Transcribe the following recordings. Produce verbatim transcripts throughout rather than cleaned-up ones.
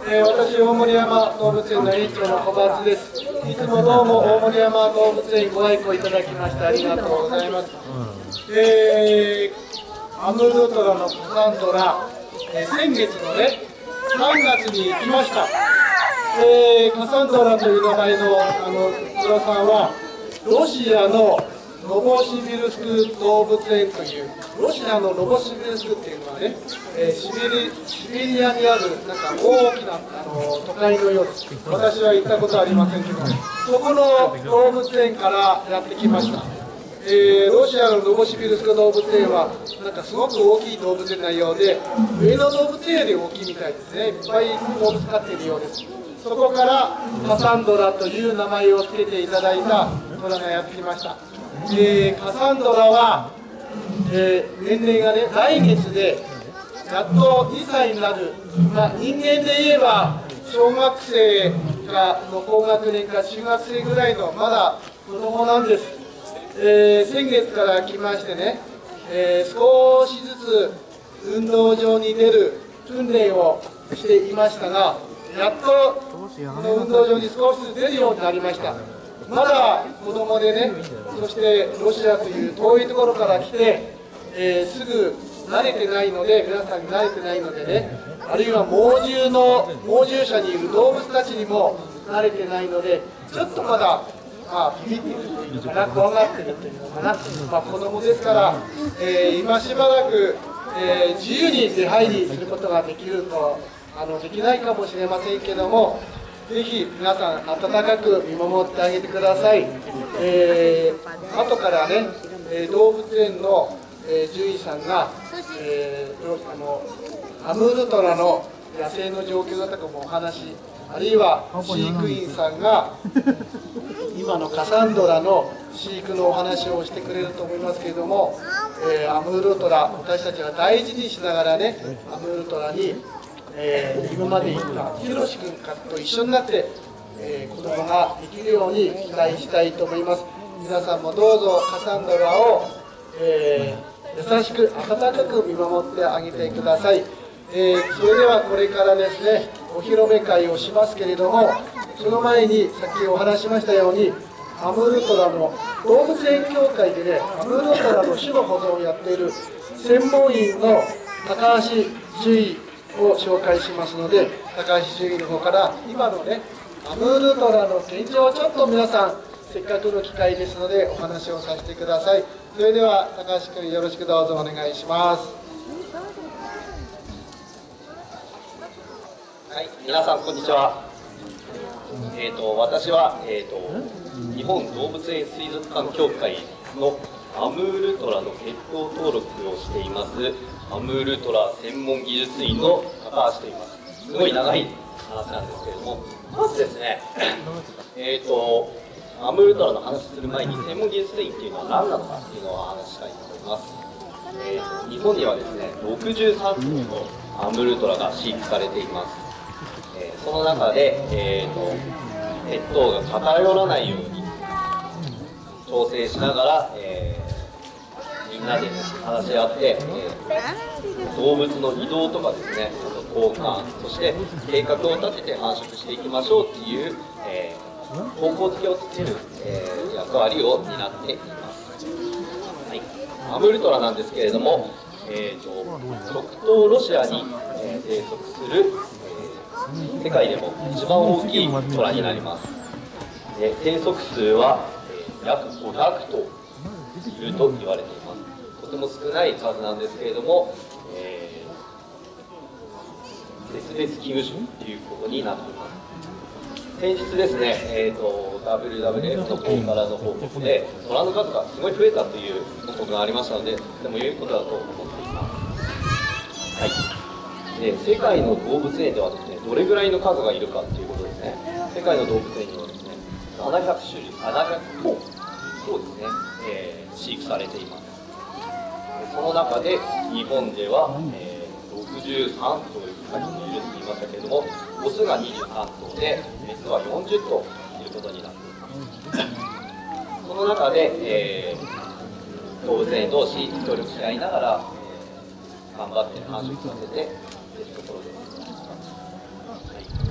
えー、私、大森山動物園の園長の小松です。いつもどうも大森山動物園ご愛顧いただきましてありがとうございます。えー、アムールトラのカサンドラ、えー、先月のね、さんがつに行きました。えー、カサンドラという名前のあのトラさんは、ロシアのノボシビルスク動物園という、ロシアのノボシビルスクっていうのはね、えー、シベリシベリアにあるなんか大きなあの都会のようです。私は行ったことありませんけど、そこの動物園からやってきました。えー、ロシアのノボシビルスク動物園はなんかすごく大きい動物園なようで、上野動物園より大きいみたいですね。いっぱい動物飼っているようです。そこからカサンドラという名前を付けていただいたトラがやってきました。えー、カサンドラは、えー、年齢がね、来月でやっとにさいになる、まあ、人間で言えば小学生かの高学年か中学生ぐらいのまだ子供なんです。えー、先月から来ましてね、えー、少しずつ運動場に出る訓練をしていましたが、やっとこの運動場に少しずつ出るようになりました。まだ子供でね、そしてロシアという遠いところから来て、えー、すぐ慣れてないので、皆さんに慣れてないのでね、あるいは猛獣の猛獣舎にいる動物たちにも慣れてないので、ちょっとまだ、まあ、ビビっているというのかな、怖がっているというのかな、まあ、子供ですから、えー、今しばらく、えー、自由に出入りすることができると、あのできないかもしれませんけども、ぜひ皆さん温かく見守ってあげてください。えー、後からね、えー、動物園の、えー、獣医さんが、えー、あのアムールトラの野生の状況だとかもお話、あるいは飼育員さんが今のカサンドラの飼育のお話をしてくれると思いますけれども、えー、アムールトラ、私たちは大事にしながらね、アムールトラにえー、今まで言ったひろし君と一緒になって、えー、子供ができるように期待したいと思います。皆さんもどうぞカサンドラを、えー、優しく温かく見守ってあげてください。えー、それではこれからですね、お披露目会をしますけれども、その前にさっきお話しましたように、アムールトラの動物園協会でね、アムールトラの種の保存をやっている専門員の高橋獣医を紹介しますので、高橋獣医の方から今のね、アムールトラの現状をちょっと皆さん、せっかくの機会ですのでお話をさせてください。それでは高橋君、よろしくどうぞお願いします。 はい、皆さんこんにちは。えーと私は、えーと日本動物園水族館協会のアムールトラの血統登録をしていますアムールトラ専門技術員の高橋と言います。すごい長い話なんですけれども、まずですね、えーとアムールトラの話する前に専門技術員っていうのは何なのかっていうのを話したいと思います。えー、日本にはですね、ろくじゅうさんとうのアムールトラが飼育されています。えー、その中で、えーと血統が偏らないように調整しながら、えー、みんなで話し合って、えー、動物の移動とかですね、交換、そして計画を立てて繁殖していきましょうっていう、えー、方向づけをつける、えー、役割を担っています。はい、アムールトラなんですけれども、えーと、極東ロシアに、えー、生息する、えー、世界でも一番大きいトラになります。で、生息数は、えー、約ごひゃくとういると言われています。とても少ない数なんですけれども、えー、絶滅危惧種ということになっています。先日ですね、えーと、ダブリューダブリューエフ の方からの報告で、トラの数がすごい増えたという報告がありましたので、とても良いことだと思っています。はい。で、世界の動物園ではですね、どれぐらいの数がいるかということですね。世界の動物園にはですね、ななひゃくしゅるい、ななひゃくとうそうですね、えー、飼育されています。その中で日本では、えー、ろくじゅうさんとうさっきいると言いましたけれども、オスがにじゅうさんとうでメスはよんじゅっとうということになっています。その中で、えー、動物園同士協力し合いながら、えー、頑張って繁殖させているところです。はい、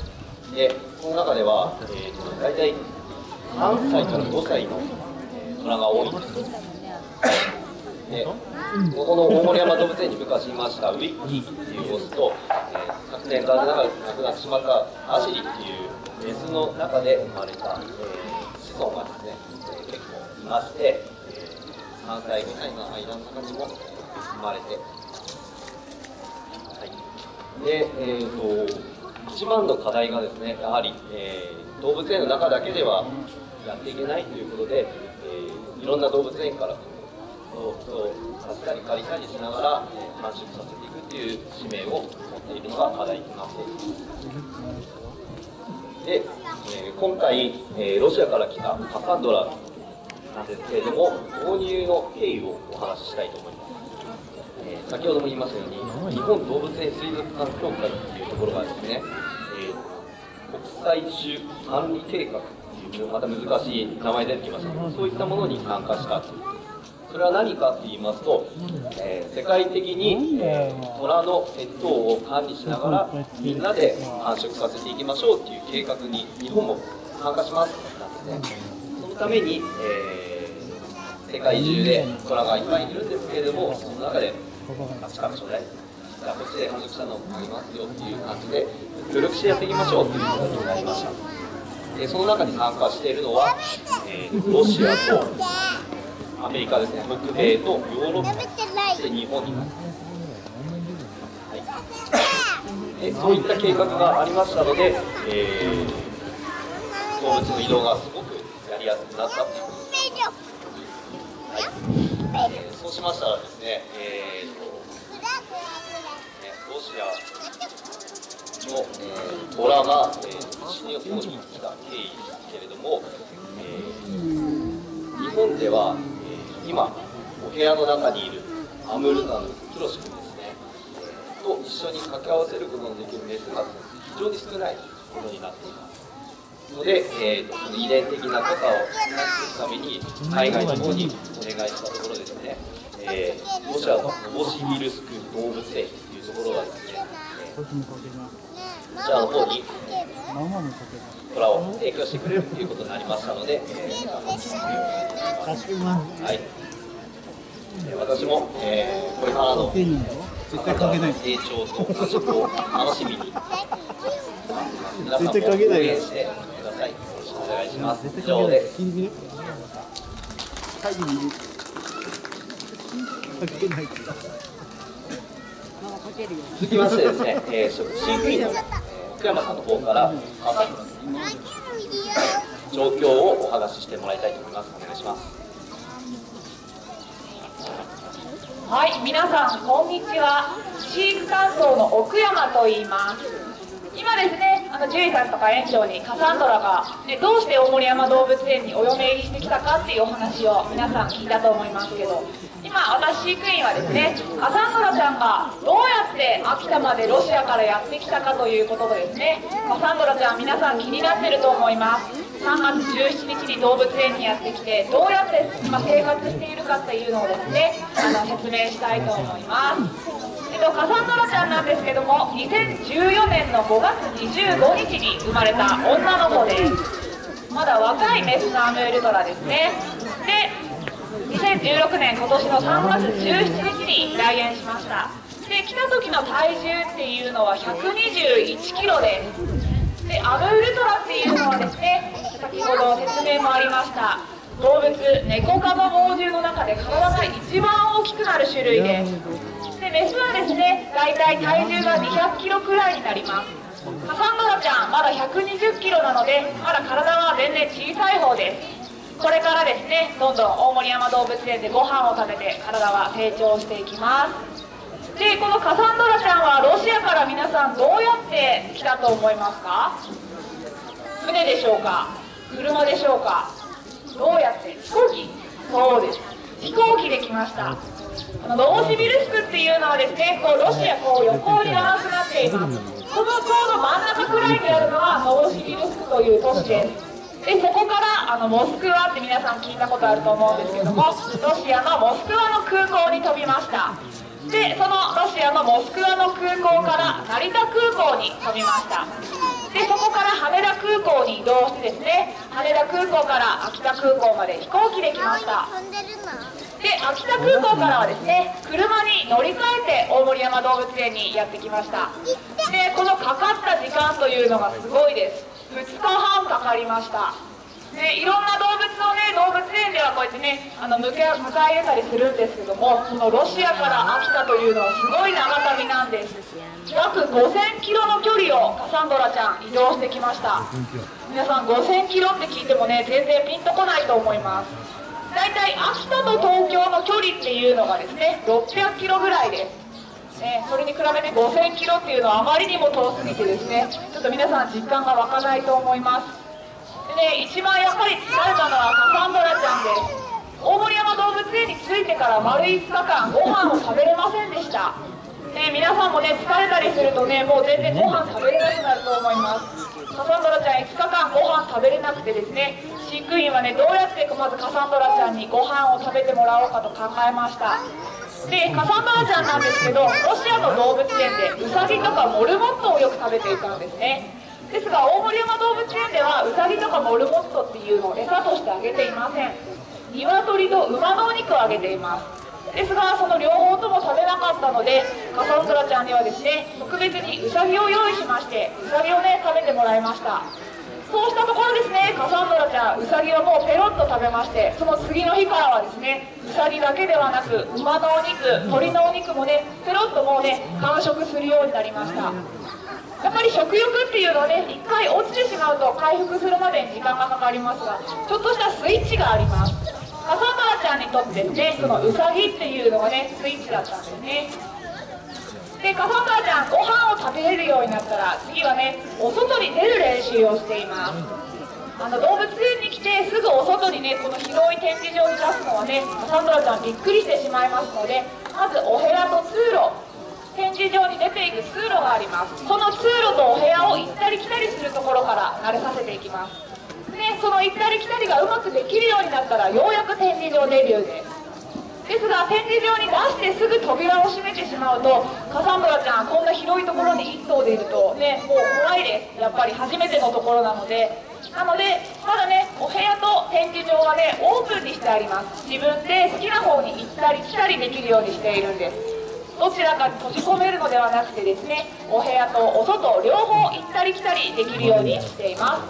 でこの中では、えー、と大体さんさいからごさいの虎が多いんです。でこの大森山動物園に昔いましたウィッキーっていうオスと、えー、昨年残念ながら亡くなってしまったアシリっていうメスの中で生まれた、えー、子孫がですね、えー、結構いまして、えー、さんさいごさいの間の中にも生まれて、はい、で、えー、と一番の課題がですね、やはり、えー、動物園の中だけではやっていけないということで、えー、いろんな動物園から動物を貸したり借りたりしながら、えー、繁殖させていくという使命を持っているのが課題となっています。で、えー、今回、えー、ロシアから来たカサンドラなんですけれども、導入の経緯をお話ししたいと思います。えー、先ほども言いましたように、日本動物園水族館協会というところがですね、えー、国際種管理計画というまた難しい名前出てきましたけど、そういったものに参加したと。それは何かと言いますと、えー、世界的に、えー、虎の血統を管理しながらみんなで繁殖させていきましょうという計画に日本も参加しますなんですね。そのために、えー、世界中で虎がいっぱいいるんですけれども、その中であっちからちょうだい、じゃあこっちで繁殖したのをあげますよっていう感じで協力してやっていきましょうということになりました。でその中に参加しているのは、えー、ロシアとアメリカですね、北米とヨーロッパ、そして日本になります。はい、でそういった計画がありましたので、えー、動物の移動がすごくやりやすくなったということです。はい、えー、そうしましたらですね、えーとロシアの、えー、虎が、えー、西日本に来た経緯ですけれども、えー、日本では今お部屋の中にいるアムールタンのヒロシ君ですね、えー、と一緒に掛け合わせることのできるメスが非常に少ないことになっていますので、えー、とその遺伝的な許可を出すために海外の方にお願いしたところですね、えー、ロシアのノボシビルスク動物園というところがですね、えー、こちらの方に虎を提供してくれるということになりましたので、えー、はい、私も、えー、これからの成長と繁殖を楽しみに皆さんも応援してください。よろしくお願いします。以上です。続きましてですね、えー、飼育員の福山さんの方から状況をお話ししてもらいたいと思います。お願いします。 はい、皆さんこんにちは。飼育担当の奥山と言います。今ですね、あの獣医さんとか園長にカサンドラが、ね、どうして大森山動物園にお嫁入りしてきたかっていうお話を皆さん聞いたと思いますけど、今私飼育員はですね、カサンドラちゃんがどうやって秋田までロシアからやってきたかということでですね、カサンドラちゃん皆さん気になってると思います。さんがつじゅうしちにちに動物園にやってきて、どうやって今生活しているかっていうのをですね、あの説明したいと思います。えっと、カサンドラちゃんなんですけども、にせんじゅうよねんのごがつにじゅうごにちに生まれた女の子です。まだ若いメスのアムールトラですね。で、にせんじゅうろくねん今年のさんがつじゅうしちにちに来園しました。で、来た時の体重っていうのはひゃくにじゅういちキロです。で、アムールトラっていうのはですね、先ほど説明もありました動物ネコ科の猛獣の中で体が一番大きくなる種類です。でメスはですね、だいたい体重がにひゃくキロくらいになります。カサンドラちゃんまだひゃくにじゅっキロなので、まだ体は全然小さい方です。これからですね、どんどん大森山動物園でご飯を食べて体は成長していきます。でこのカサンドラちゃんはロシアから皆さんどうやって来たと思いますか？船でしょうか？車でしょうか？どうやって？飛行機？そうです。飛行機で来ました。あのノボシビルスクっていうのはですね、こうロシアこう横に長くなっています。そのちょうど真ん中くらいにあるのがノボシビルスクという都市です。でそこからあのモスクワって皆さん聞いたことあると思うんですけども、ロシアのモスクワの空港に飛びました。でそのロシアのモスクワの空港から成田空港に飛びました。でそこから羽空港に移動してですね、羽田空港から秋田空港まで飛行機で来ました。で、秋田空港からはですね、車に乗り換えて大森山動物園にやってきました。で、このかかった時間というのがすごいです。ふつかはんかかりました。で、いろんな動物をね、動物園ではこうやってね、あの迎え迎え入れたりするんですけども、このロシアから秋田というのはすごい長旅なんです。約ごせんキロの距離をカサンドラちゃん移動してきました。皆さんごせんキロって聞いてもね、全然ピンとこないと思います。だいたい秋田と東京の距離っていうのがですね、ろっぴゃくキロぐらいです。ね、それに比べてごせんキロっていうのはあまりにも遠すぎてですね、ちょっと皆さん実感が湧かないと思います。でね、一番やっぱり疲れたのはカサンドラちゃんです。大森山動物園に着いてから丸いつかかんご飯を食べれませんでした。ね、皆さんもね、疲れたりするとね、もう全然ご飯食べれなくなると思います。カサンドラちゃんいつかかんご飯食べれなくてですね、飼育員はね、どうやってまずカサンドラちゃんにご飯を食べてもらおうかと考えました。で、カサンドラちゃんなんですけど、ロシアの動物園でウサギとかモルモットをよく食べていたんですね。ですが大森山動物園ではウサギとかモルモットっていうのを餌としてあげていません。鶏と馬のお肉をあげています。ですがその両方とも食べなかったので、カサンドラちゃんにはですね、特別にウサギを用意しまして、ウサギをね食べてもらいました。そうしたところですね、カサンドラちゃんウサギをもうペロッと食べまして、その次の日からはですね、ウサギだけではなく馬のお肉、鳥のお肉もねペロッともうね完食するようになりました。やっぱり食欲っていうのはね、一回落ちてしまうと回復するまでに時間がかかりますが、ちょっとしたスイッチがあります。カサンドラちゃんにとってね、そのウサギっていうのがねスイッチだったんですね。で、カサンドラちゃんご飯を食べれるようになったら、次はねお外に出る練習をしています。あの動物園に来てすぐお外にね、この広い展示場に出すのはね、カサンドラちゃんびっくりしてしまいますので、まずお部屋と通路、展示場に出ていく通路があります。その通路とお部屋を行ったり来たりするところから慣れさせていきます。で、その行ったり来たりがうまくできるようになったら、ようやく展示場デビューです。ですが展示場に出してすぐ扉を閉めてしまうと、カサンドラちゃんこんな広いところにいっ頭でいるとね、もう怖いです。やっぱり初めてのところなので。なのでまだね、お部屋と展示場はねオープンにしてあります。自分で好きな方に行ったり来たりできるようにしているんです。どちらかに閉じ込めるのではなくてですね、お部屋とお外両方行ったり来たりできるようにしています。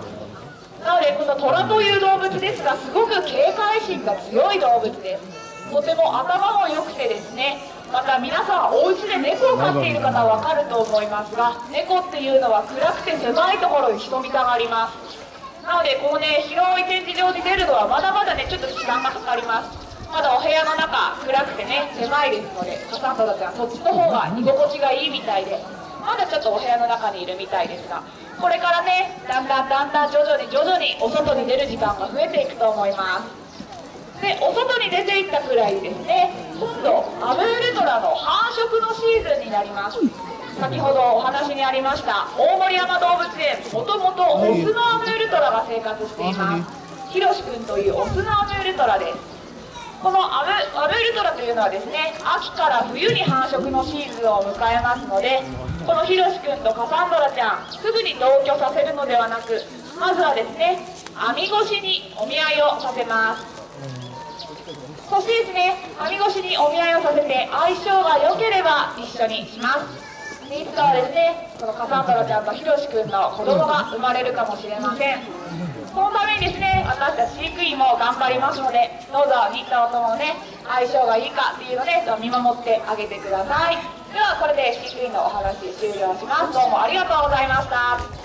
なのでこのトラという動物ですが、すごく警戒心が強い動物です。とても頭も良くてですね、また皆さんお家で猫を飼っている方は分かると思いますが、猫っていうのは暗くて狭いところに潜みたがります。なのでこうね、広い展示場に出るのはまだまだねちょっと時間がかかります。まだお部屋の中暗くてね狭いですので、カサンドラちゃんそっちの方が居心地がいいみたいで、まだちょっとお部屋の中にいるみたいですが、これからねだんだんだんだん徐々に徐々にお外に出る時間が増えていくと思います。で、お外に出ていったくらいですね、今度アムールトラの繁殖のシーズンになります。先ほどお話にありました大森山動物園、もともとオスのアムールトラが生活しています。ヒロシ君というオスのアムールトラです。このアムアムールトラというのはですね、秋から冬に繁殖のシーズンを迎えますので、このヒロシ君とカサンドラちゃんすぐに同居させるのではなく、まずはですね網越しにお見合いをさせます。そしてですね、網越しにお見合いをさせて相性が良ければ一緒にします。で、いつかはですね、このカサンドラちゃんとヒロシ君の子供が生まれるかもしれません。そのためにですね、私たち飼育員も頑張りますので、どうぞに頭ともね相性がいいかっていうので見守ってあげてください。ではこれで飼育員のお話終了します。どうもありがとうございました。